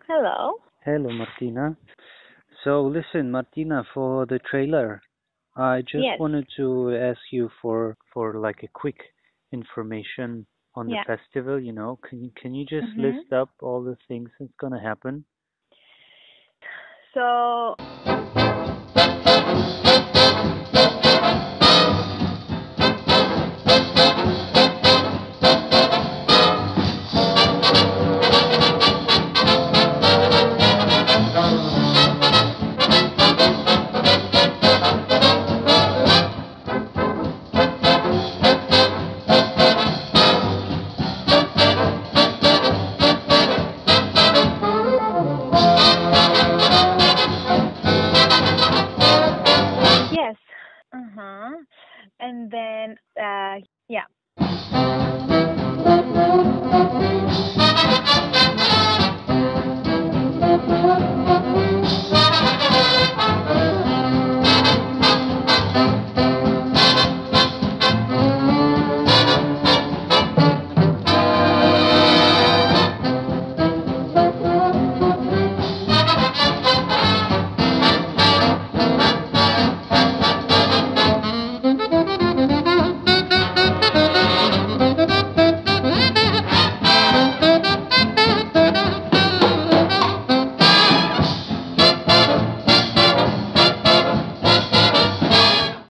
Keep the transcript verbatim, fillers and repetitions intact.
Hello. Hello, Martina. So, listen, Martina, for the trailer, I just Yes. wanted to ask you for for like a quick information on the Yeah. festival. You know, can can you just Mhm. list up all the things that's gonna happen? So. Yes. Uh huh. And then, uh, yeah.